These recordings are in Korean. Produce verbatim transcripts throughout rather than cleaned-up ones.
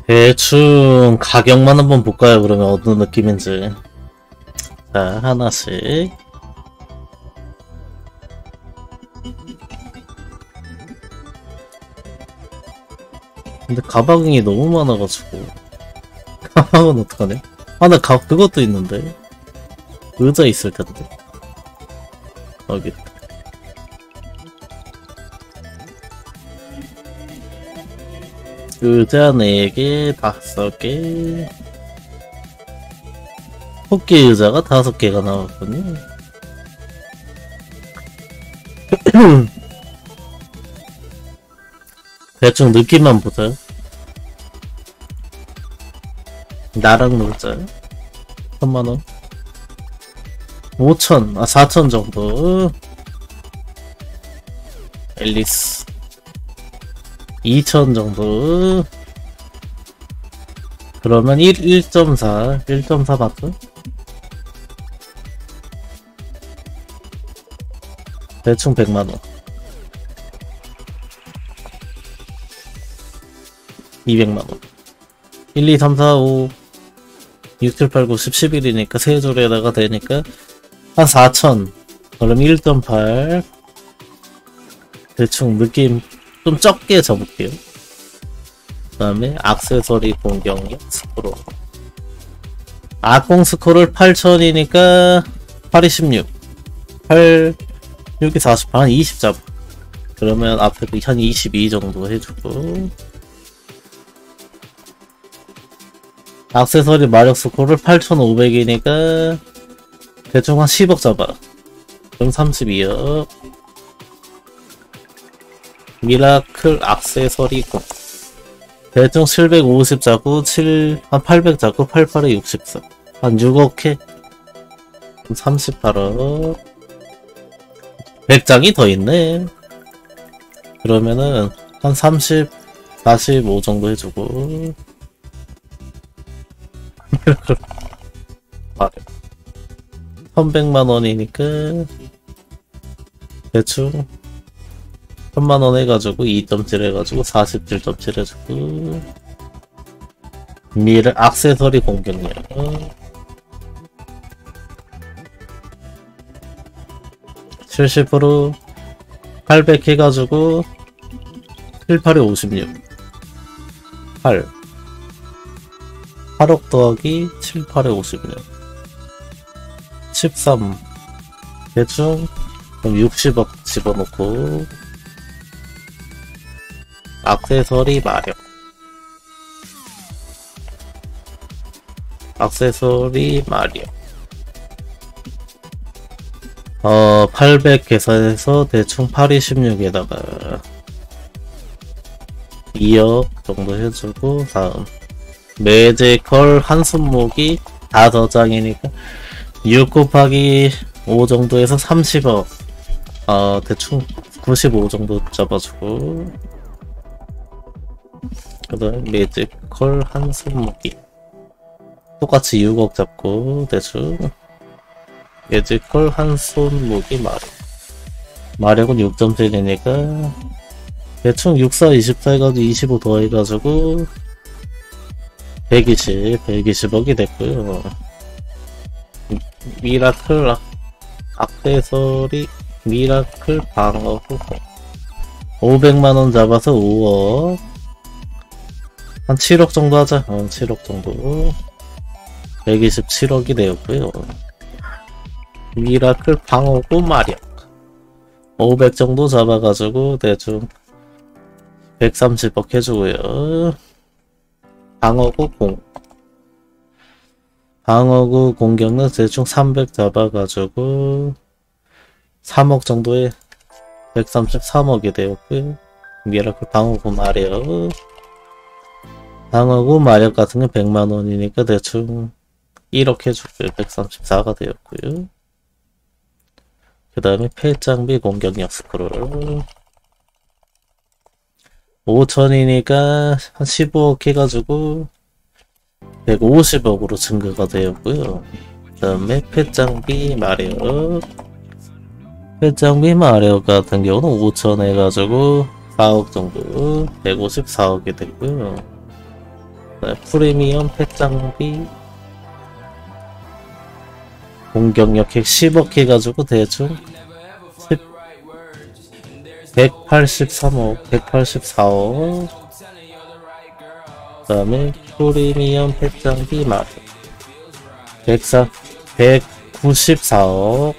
대충 가격만 한번 볼까요? 그러면 어떤 느낌인지. 자, 하나씩. 근데 가방이 너무 많아가지고 가방은 어떡하네? 아, 나 가, 그것도 있는데 의자 있을 텐데. 여기 의자 네 개, 다섯 개. 토끼 의자가 다섯 개가 나왔군요. 대충 느낌만 보자. 나랑 놀자. 삼만 원. 오천, 아, 사천 정도. 앨리스. 이천 정도. 그러면 일, 일 점 사. 일 점 사 맞죠? 대충 백만 원. 이백만 원. 일, 이, 삼, 사, 오, 육, 칠, 팔, 구, 십, 십일이니까 세 줄에다가 되니까 한 사천. 그럼 일 점 팔. 대충 느낌 좀 적게 접을게요. 그 다음에 액세서리 공격력 스크롤. 악공 스크롤 팔천이니까 팔이 십육. 팔, 육이 사십팔. 한 이십 잡. 그러면 앞에도 한 이십이 정도 해주고. 액세서리 마력 스코어를 팔천오백이니까 대충 한 십억 잡아. 그럼 삼십이억. 미라클 액세서리 공 대충 칠백오십 자구, 칠, 한 팔백 자구, 팔십팔에 육십사. 한 육억 해. 삼십팔억. 백 장이 더 있네. 그러면은 한 삼십, 사십오 정도 해주고. 천백만 원이니까 대충 천만 원 해가지고 이 점 칠 해가지고 사십칠 점 칠 해주고. 미래 액세서리 공격력 칠십 퍼센트 팔백 해가지고 칠, 팔에 오십육. 팔 팔억 더하기 칠, 팔에 오십육. 십삼. 대충 그럼 육십억 집어넣고. 액세서리 마력. 액세서리 마력. 어, 팔백 계산해서 대충 팔이 십육에다가 이억 정도 해주고. 다음 매지컬 한손목이 다섯 장이니까 육 곱하기 오 정도 해서 삼십억. 어, 대충 구십오 정도 잡아주고. 그 다음 매지컬 한손목이 똑같이 육억 잡고. 대충 매지컬 한손목이 마력. 마력은 육 점 칠이니까 대충 육, 사, 이십사 해가지고 이십오 더해가지고 백이십, 백이십억이 됐고요. 미라클 액세서리 미라클 방어 후보 오백만 원 잡아서 오억. 한 칠억 정도 하자. 어, 칠억 정도. 백이십칠억이 되었고요. 미라클 방어구 마력 오백 정도 잡아가지고 대충 백삼십억 해주고요. 방어구 공 방어구 공격력 대충 삼백 잡아가지고 삼억 정도에 백삼십삼억이 되었고요. 미라클 방어구 마력 방어구 마력 같은 건 백만 원이니까 대충 일억 해주고요. 백삼십사가 되었고요. 그 다음에 폐장비 공격력 스크롤 오천이니까 한 십오억 해가지고 백오십억으로 증가가 되었고요. 그 다음에 폐장비 마력 폐장비 마력 같은 경우는 오천 해가지고 사억 정도 백오십사억이 됐고요. 그 프리미엄 펫장비 공격력 핵 십억 해가지고 대충 백팔십삼억 백팔십사억. 그 다음에 프리미엄 펫장비 마루 백사 백구십사억.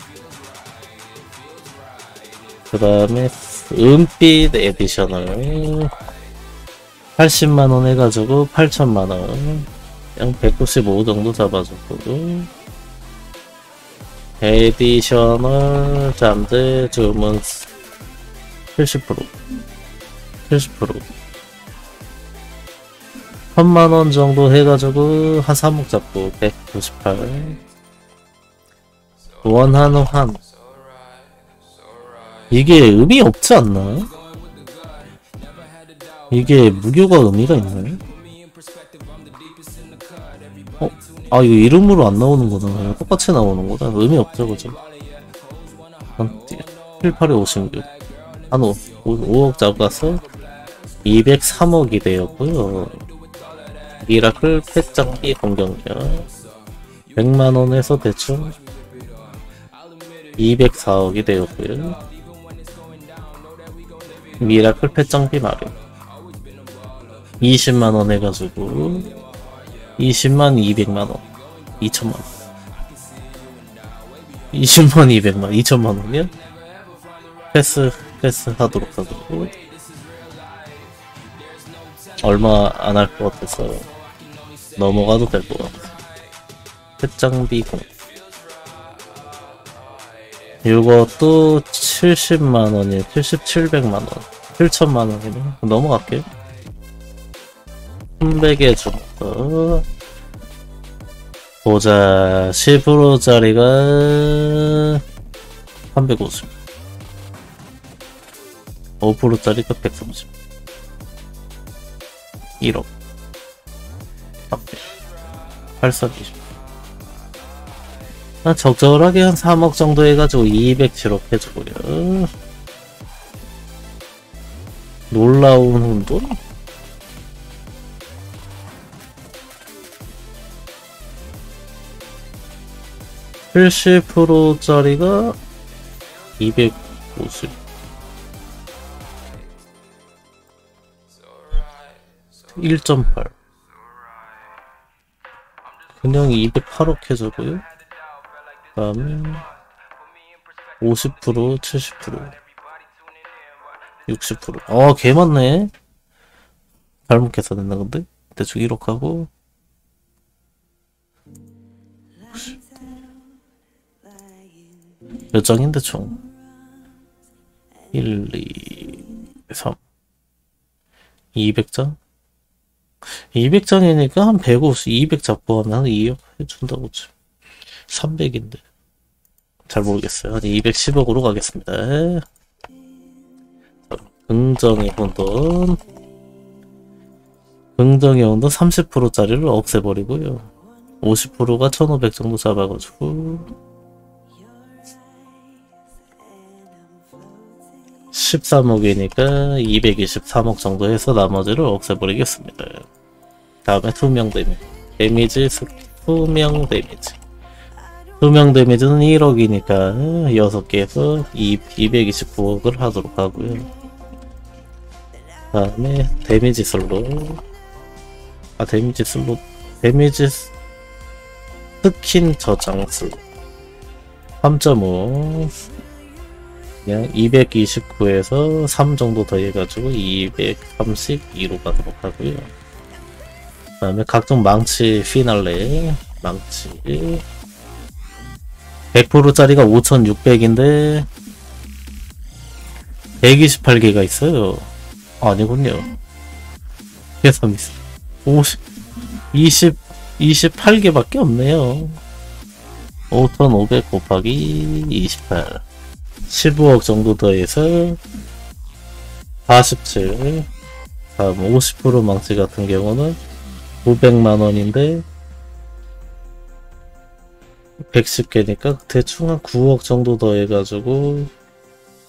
그 다음에 은빛 에디셔널 팔십만원 해가지고 팔천만원. 그냥 백구십오 정도 잡아줬고, 에디셔널 잠재 주문 칠십 퍼센트 칠십 퍼센트 천만원 정도 해가지고 한 삼억 잡고 백구십팔. 원한우 한 이게 의미 없지 않나? 이게 무교가 의미가 있나요? 어? 아 이거 이름으로 안 나오는구나. 똑같이 나오는구나. 의미 없죠 그죠? 칠팔에 오십육 한 오억 잡아서 이백삼억이 되었고요. 미라클 펫장비 공격력 백만원에서 대충 이백사억이 되었고요. 미라클 펫장비 마련 이십만원 해가지고 이십만 이백만원 이천만원 이십만 이백만 이천만원이요? 패스 패스 하도록 하고, 얼마 안 할 것 같아서 넘어가도 될 것 같아. 펫장비 공 이것도 칠십만원이 칠십칠백만원 칠천만원이네. 넘어갈게요. 천백에 줬어. 보자. 십 퍼센트짜리가 삼백오십, 오 퍼센트짜리가 백삼십, 일억 삼백, 팔천이십. 아, 적절하게 한 삼억 정도 해가지고 이백칠억 해주고요. 놀라운 혼돈? 칠십 퍼센트짜리가 이백오십, 일 점 팔, 그냥 이백팔억 해주고요. 그 다음에 오십 퍼센트, 칠십 퍼센트, 육십 퍼센트. 어, 개 많네. 잘못 계산했나 근데? 대충 일억 하고 몇 장인데 총? 일, 이, 삼, 이백 장? 이백 장이니까 한 백오십, 이백 잡고 하면 한 이억 해준다고 치. 삼백인데 잘 모르겠어요. 한 이백십억으로 가겠습니다. 긍정의 혼돈 긍정의 혼돈 삼십 퍼센트짜리를 없애버리고요. 오십 퍼센트가 천오백 정도 잡아가지고 십삼억이니까 이백이십삼억 정도 해서 나머지를 없애버리겠습니다. 다음에 투명 데미지 데미지 투명 데미지 투명 데미지는 일억이니까 여섯 개에서 이백이십구억을 하도록 하고요. 다음에 데미지 슬롯 아 데미지 슬롯 데미지 스킨 저장 슬롯 삼 점 오 그냥 이백이십구에서 삼 정도 더 해가지고 이백삼십이로 가도록 하고요. 그 다음에 각종 망치 피날레 망치 백 퍼센트짜리가 오천육백인데 백이십팔 개가 있어요. 아니군요. 계산 있어. 오십, 이십, 이십팔 개밖에 없네요. 오천오백 곱하기 이십팔 십오억 정도 더해서 사십칠. 다음 오십 퍼센트 망치 같은 경우는 오백만원인데 백십 개니까 대충 한 구억 정도 더 해가지고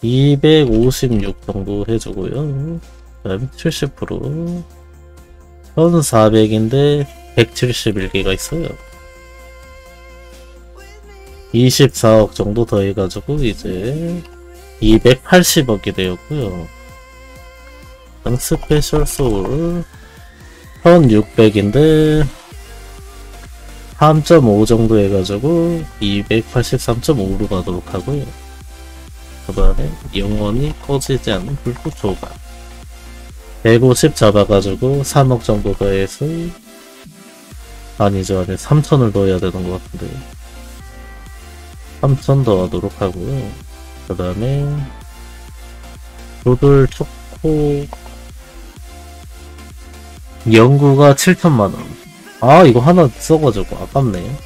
이백오십육 정도 해주고요. 그 다음에 칠십 퍼센트 천사백인데 백칠십일 개가 있어요. 이십사억 정도 더해가지고 이제 이백팔십억이 되었고요. 그다음 스페셜 소울 천육백인데 삼 점 오 정도 해가지고 이백팔십삼 점 오로 가도록 하고요. 그 다음에 영원히 꺼지지 않는 불꽃 조각 백오십 잡아가지고 삼억 정도 더해서 아니죠, 아니 삼천을 더해야 되는 것 같은데 삼천 더하도록 하고요. 그 다음에 로돌 초코 연구가 칠천만원. 아 이거 하나 써가지고 아깝네.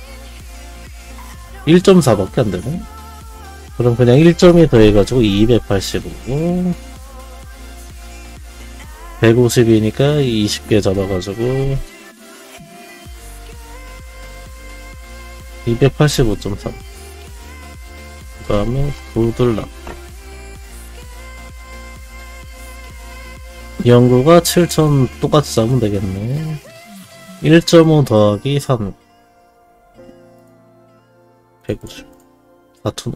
일 점 사밖에 안되네. 그럼 그냥 일 점이 더해가지고 이백팔십오고 백오십이니까 이십 개 잡아가지고 이백팔십오 점 삼. 그 다음에 도들락 연구가 칠천 똑같이 잡으면 되겠네. 일 점 오 더하기 삼 백오십 사투.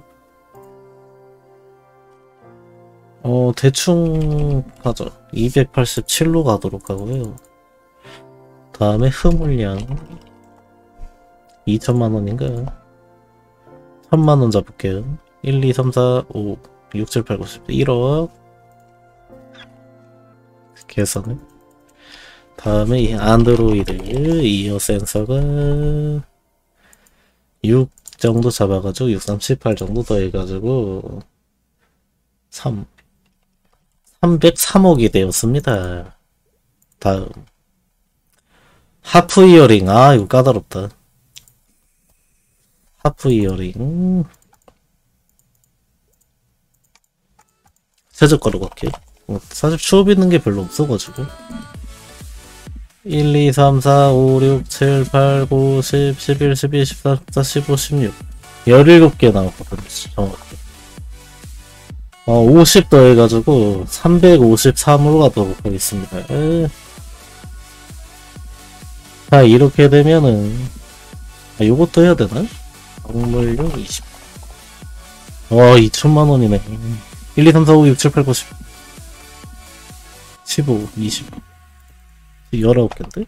어 대충 하죠. 이백팔십칠로 가도록 하고요. 다음에 흐물량 이천만원인가 천만원 잡을게요. 일, 이, 삼, 사, 오, 육, 칠, 팔, 구, 십 일억 계산을. 다음에 이 안드로이드 이어 센서가 육 정도 잡아가지고 육, 삼, 칠, 팔 정도 더해가지고 삼 삼백삼억이 되었습니다. 다음 하프 이어링. 아 이거 까다롭다. 하프 이어링 최저가로 갈게요. 사실 추업 있는 게 별로 없어가지고 일, 이, 삼, 사, 오, 육, 칠, 팔, 구, 십, 십일, 십이, 십사, 십사, 십오, 십육 열일곱 개 나왔거든요. 정확히 어, 오십 더해가지고 삼백오십삼으로 가도록 하겠습니다. 에. 자 이렇게 되면은 아, 요것도 해야 되나? 광물용 이십. 와 이천만원이네. 일, 이, 삼, 사, 오, 육, 칠, 팔, 구, 십 십오, 이십 열아홉 개인데?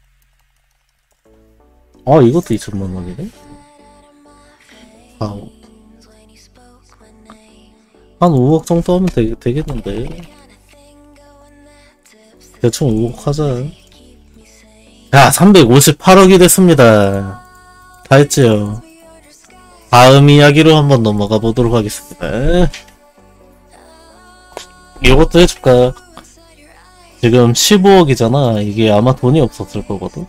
아 이것도 이천만원이네? 아우 한 오억 정도 하면 되, 되겠는데 대충 오억 하자. 야 삼백오십팔억이 됐습니다. 다 했지요. 다음 이야기로 한번 넘어가 보도록 하겠습니다. 이것도 해줄까? 지금 십오억이잖아. 이게 아마 돈이 없었을 거거든.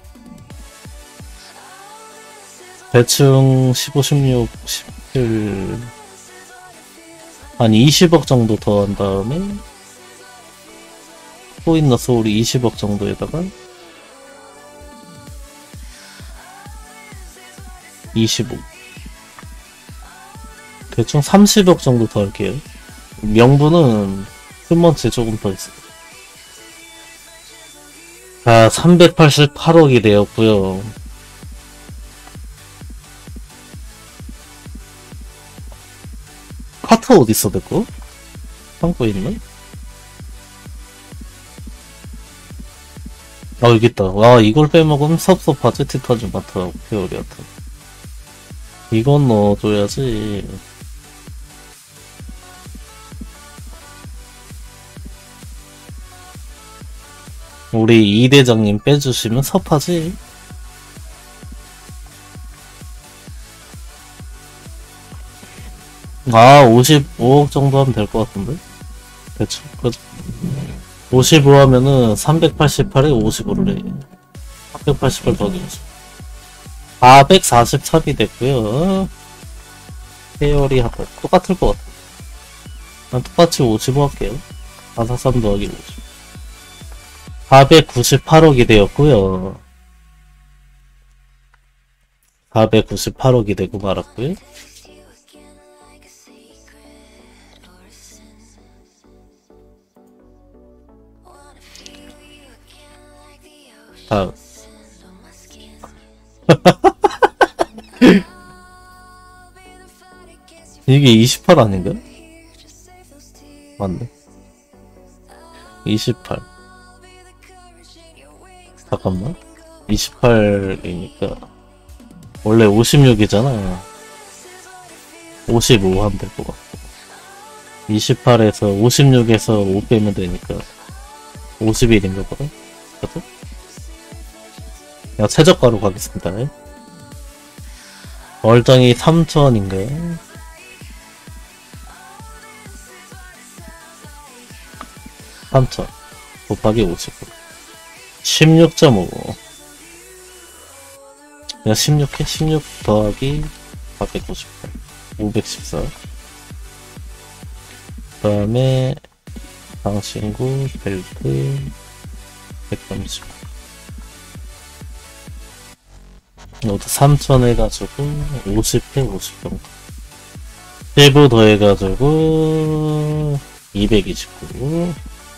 대충 십오, 십육, 십칠 한 이십억 정도 더 한 다음에 포인너 소울이 이십억 정도에다가 이십오 대충 삼십억 정도 더 할게요. 명분은 끝먼치 조금 더 있어요. 자 삼백팔십팔억이 되었고요. 카트 어딨어 내거? 창고에 있네? 아 여기 있다. 와 이걸 빼먹으면 섭섭하지. 티타늄 마트하고 페어리아트 이건 넣어줘야지. 우리 이 대장님 빼주시면 섭하지. 아 오십오억 정도 하면 될 것 같은데 대충 그죠? 오십오 하면은 삼백팔십팔에 오십오를 해. 삼백팔십팔 더하기 오십 사백사십삼이 됐고요. 페어리 하다 똑같을 것 같아. 난 똑같이 오십오 할게요. 사백사십삼 더하기 오십 사백구십팔억이 되었고요. 사백구십팔억이 되고 말았고요. 다음. 이게 이십팔 아닌가? 맞네. 이십팔. 잠깐만. 이십팔이니까 원래 오십육이잖아. 오십오 하면 될 것 같고. 이십팔에서 오십육에서 오 빼면 되니까 오십일인가 보다. 그래도? 그냥 최저가로 가겠습니다. 얼짱이 삼천인가? 삼천 곱하기 오십. 십육 점 오. 그냥 십육 해? 십육 더하기 사백오십팔. 오백십사. 그 다음에 방신구 벨트 백삼십. 이것도 삼천 해가지고 오십 해 오십 정도. 일부 더해가지고 이백이십구.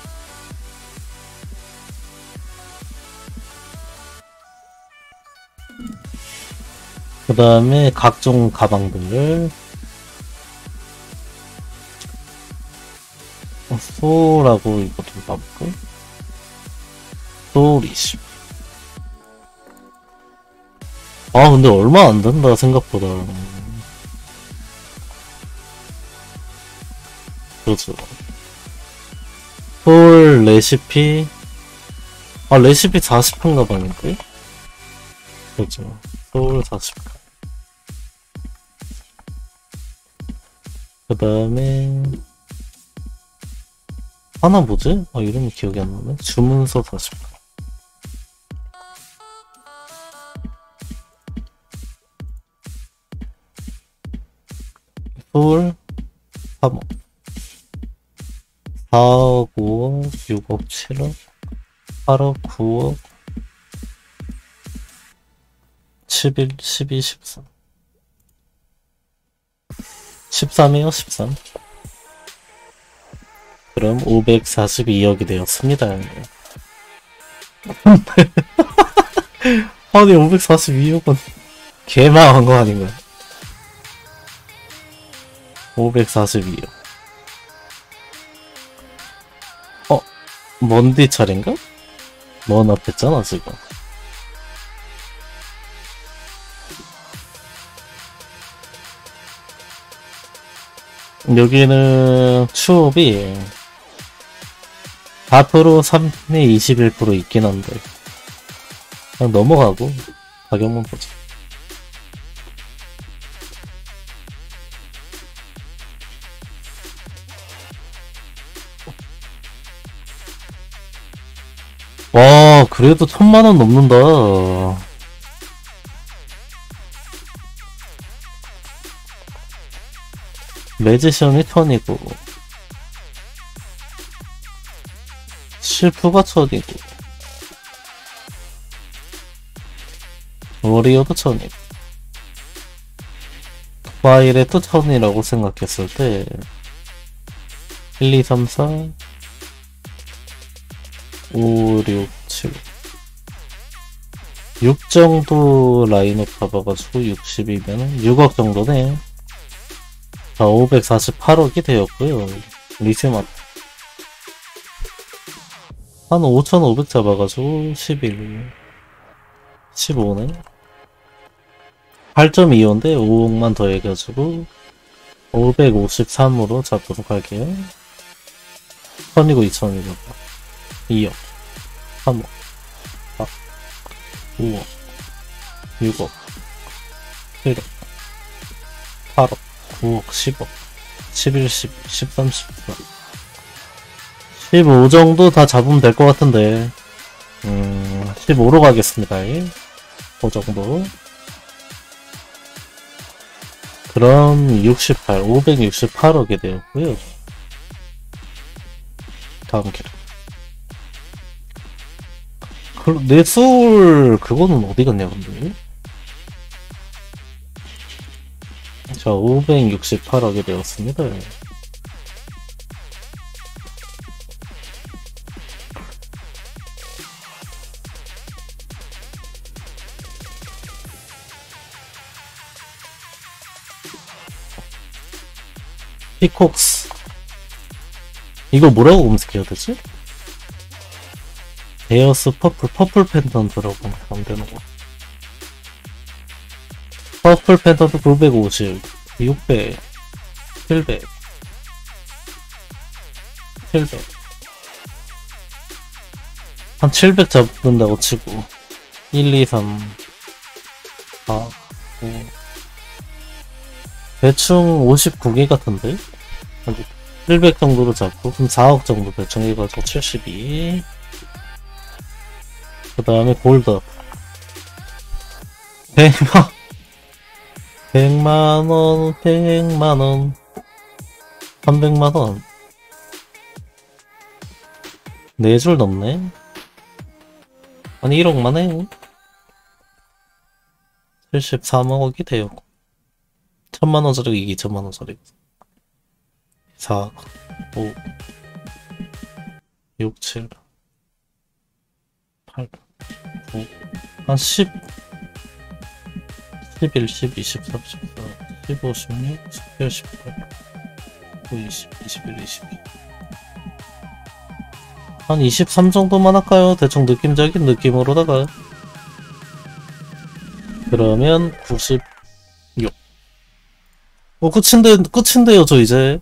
그 다음에 각종 가방들. 소라고 이거 좀 봐볼까? 소울 이십. 아 근데 얼마 안 된다 생각보다. 그렇죠. 소울 레시피. 아 레시피 사십 판 가방인데? 그렇죠. 소울 사십 판. 그 다음에 하나 뭐지? 아 이름이 기억이 안 나네. 주문서 사십 판. 서울 삼억. 사억, 오억, 육억, 칠억, 팔억, 구억, 십일, 십이, 십삼. 십삼이요, 십삼. 그럼 오백사십이억이 되었습니다. 아니 오백사십이억은 개망한 거 아닌가? 오백사십이억. 어? 먼디 차례인가? 먼 앞했잖아 지금. 여기는 추업이 사 퍼센트, 삼에 이십일 퍼센트 있긴 한데 그냥 넘어가고 가격만 보자. 와 그래도 천만원 넘는다. 매지션이 천이고 실프가 천이고 워리어도 천이고 파일에도 천이라고 생각했을 때 일, 이, 삼, 사, 오, 육, 칠 육 정도 라인업 잡아가지고 육십이면은 육억 정도네. 자, 오백사십팔억이 되었고요. 리세만 한 오천오백 잡아가지고 십일, 십오네. 팔 점 이오인데 오억만 더해가지고 오백오십삼으로 잡도록 할게요. 천이고 이천이고 이억, 삼억, 사, 오억, 육억, 칠억, 팔억, 구억, 십억, 십일, 십, 십삼, 십사, 십오 정도 다 잡으면 될 것 같은데 음, 십오로 가겠습니다. 그 정도. 그럼 육십팔, 오백육십팔억이 되었고요. 다음 기록. 그, 내 소울 그거는 어디 갔냐 근데? 자, 오백육십팔억이 되었습니다. 피콕스. 이거 뭐라고 검색해야 되지? 에어스 퍼플, 퍼플 펜던트라고 안 되는 거. 퍼플 펜던트 구백오십, 육백, 칠백, 칠백. 한 칠백 잡는다고 치고. 일, 이, 삼, 사, 구. 대충 오십구 개 같은데? 칠백 정도로 잡고, 그럼 사억 정도 대충 해가지고 칠십이. 그 다음에 골드. 백만, 백만원, 백만원. 삼백만원. 네 줄 넘네? 아니, 일억만 해. 칠십삼억이 돼요. 천만원짜리 이게 이천만원짜리. 사, 오, 육, 칠, 팔, 구, 한 십, 십일, 십이, 십삼, 십사, 십오, 십육, 십칠, 십팔, 십구, 이십, 이십일, 이십이. 한 이십삼 정도만 할까요? 대충 느낌적인 느낌으로다가. 그러면 구십육. 어, 끝인데, 끝인데요, 저 이제.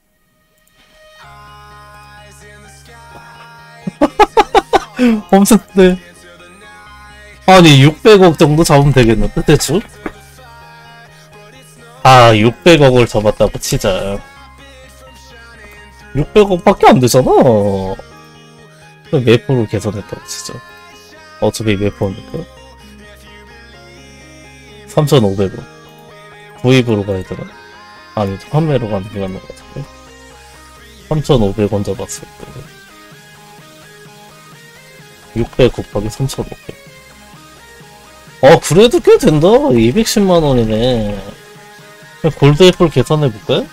엄청데. 아니, 육백억 정도 잡으면 되겠는데, 대충? 아, 육백억을 잡았다고 치자. 육백억밖에 안 되잖아. 매포로 계산했다고 치자. 어차피 매포니까. 삼천오백 원. 구입으로 가야 되나? 아니, 판매로 가는 게 맞는 것 같은데. 삼천오백 원 잡았을 때. 육백 곱하기 삼천오백. 어, 그래도 꽤 된다. 이백십만 원이네. 골드 애플 계산해볼까요?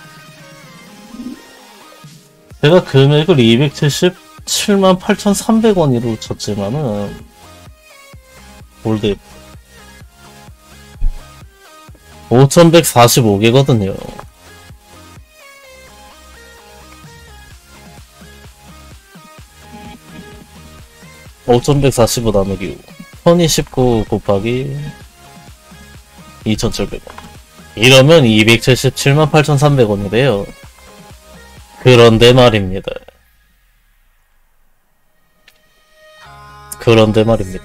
제가 금액을 이백칠십칠만 팔천삼백 원으로 쳤지만은, 골드 애플. 오천백사십오 개거든요. 오천백사십오 나누기 천이십구 곱하기 이천칠백 원. 이러면 이백칠십칠만 팔천삼백 원이래요. 그런데 말입니다. 그런데 말입니다.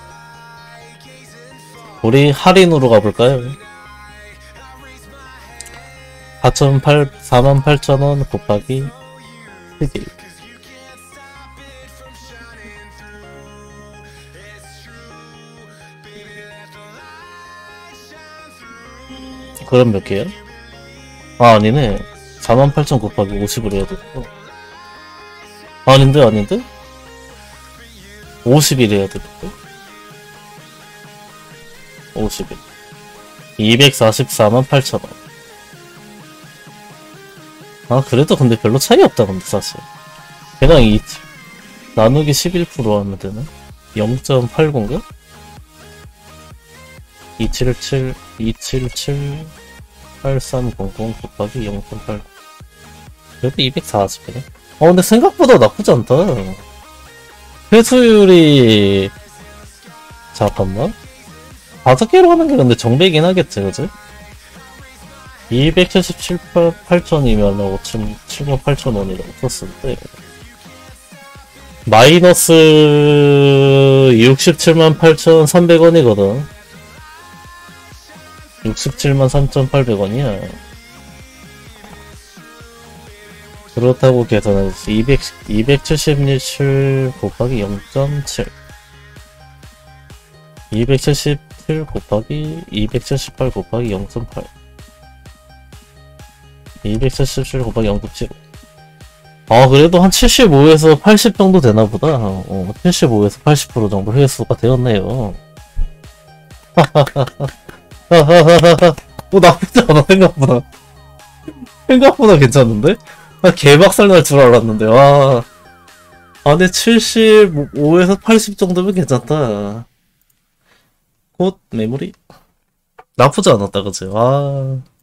우리 할인으로 가볼까요? 사만 팔천 원 곱하기 십일. 그럼 몇 개야? 아, 아니네. 사만 팔천 곱하기 오십을 해야 되고. 아닌데, 아닌데? 오십일 해야 되는데? 오십일. 이백사십사만 팔천 원. 아, 그래도 근데 별로 차이 없다, 근데 사실. 그냥 이, 나누기 십일 퍼센트 하면 되나? 영 점 팔구인가? 이백칠십칠, 이백칠십칠, 팔삼공공 곱하기 영 점 팔구. 그래도 이백사십이네. 어, 근데 생각보다 나쁘지 않다. 회수율이, 잠깐만. 다섯 개로 하는 게 근데 정배긴 하겠지, 그지? 이백칠십칠 만 팔천 원이면 칠만 팔천 원이라고 썼을 때 마이너스 육십칠만 팔천삼백 원이거든. 육십칠만 삼천팔백 원이야. 그렇다고 계산해서 이백, 이백칠십칠 곱하기 영 점 칠. 이백칠십칠 곱하기 이백칠십팔 곱하기 영 점 팔. 이백칠십칠 곱하기 영 점 칠. 아, 그래도 한 칠십오에서 팔십 정도 되나보다. 어, 칠십오에서 팔십 퍼센트 정도 회수가 되었네요. 뭐 나쁘지 않아, 생각보다. 생각보다 괜찮은데? 나 개박살 날 줄 알았는데, 와. 아, 근데 칠십오에서 팔십 정도면 괜찮다. 곧 메모리? 나쁘지 않았다, 그치? 와.